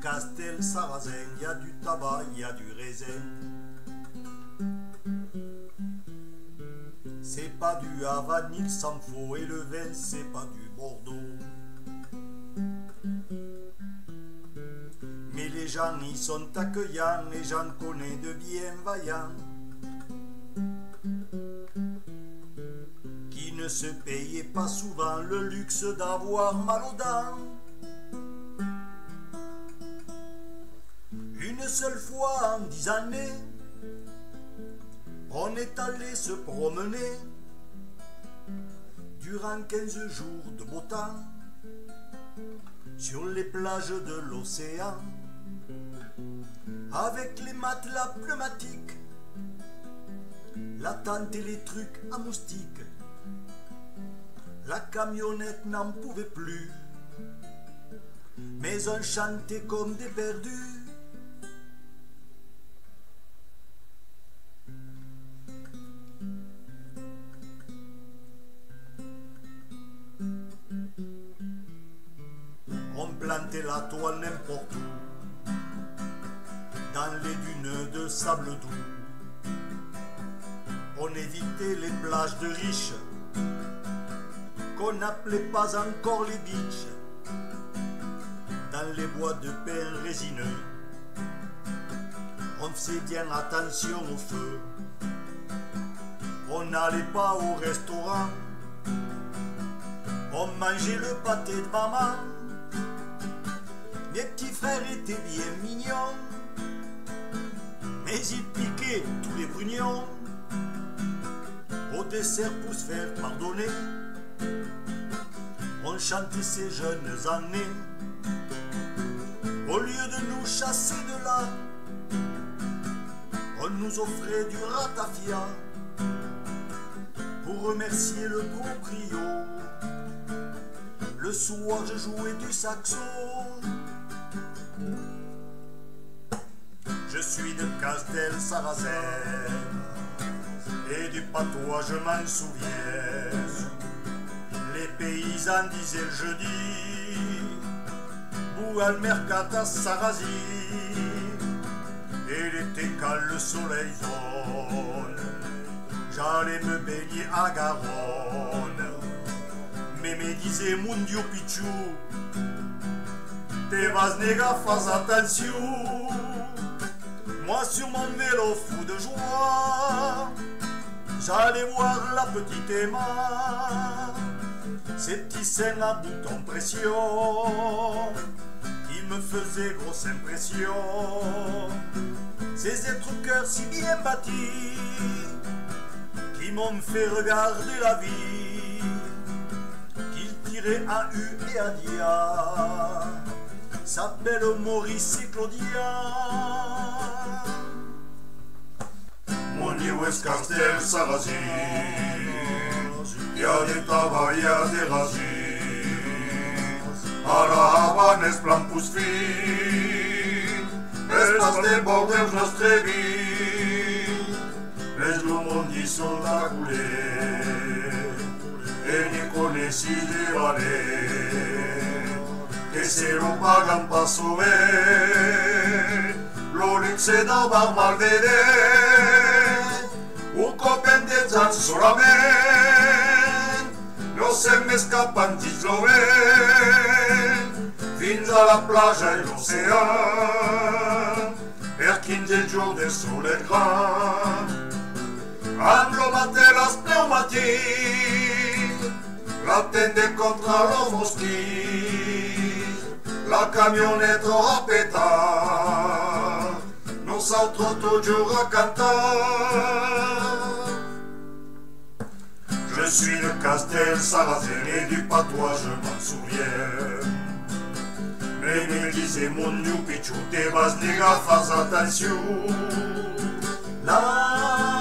Castel Sarrazin, y a du tabac, y a du raisin. C'est pas du Havane, il s'en faut, et le vin, c'est pas du Bordeaux. Mais les gens y sont accueillants, et j'en connais de bien vaillants, qui ne se payaient pas souvent le luxe d'avoir mal aux dents. Une seule fois en 10 années, on est allé se promener durant 15 jours de beau temps sur les plages de l'océan, avec les matelas pneumatiques, la tente et les trucs à moustiques. La camionnette n'en pouvait plus, mais on chantait comme des perdus. On plantait la toile n'importe où, dans les dunes de sable doux. On évitait les plages de riches, qu'on n'appelait pas encore les beaches. Dans les bois de pin résineux, on faisait bien attention au feu. On n'allait pas au restaurant, on mangeait le pâté de maman. Mes petits frères étaient bien mignons, mais ils piquaient tous les brugnons. Au dessert pour se faire pardonner, on chantait ces jeunes années. Au lieu de nous chasser de là, on nous offrait du ratafia pour remercier le proprio. Le soir je jouais du saxo. Je suis de Castel Sarrazin et du patois je m'en souviens. Les paysans disaient le jeudi, Boual Mercata Sarrazi. Et l'été quand le soleil zone, j'allais me baigner à Garonne. Mais me disait mon Dieu Pichou, te vas nega, fais attention. Moi sur mon vélo fou de joie, j'allais voir la petite Emma, ses petits seins à boutons précieux, qui me faisaient grosse impression. Ces êtres cœurs si bien bâtis, qui m'ont fait regarder la vie, qu'ils tiraient à U et à Dia, s'appelle Maurice et Claudia. Mon Dieu, est Castel Sarrazin, y a des tabacs, y a des razis. A la Havane es plan pus fin, estas de bordeus nostre vi. Les lumondi sont à couler, et n'y connaissi de valer, que se lo pagan pa sauver, lo luxe del bar mal vedere. Un copen de gens solament, no se m'escapan dins l'ovent, fins a la plaja i l'oceà, per 15 jours de solet gran, amb lo matelas pneumatic, la tende contra los mosquits, la camioneta a petar, nosaltres toujours a cantar. Je suis de Castel Sarrazin et du patois je m'en souviens. Mais me disait mon Dieu Pichou, te vas nega, fais attention. La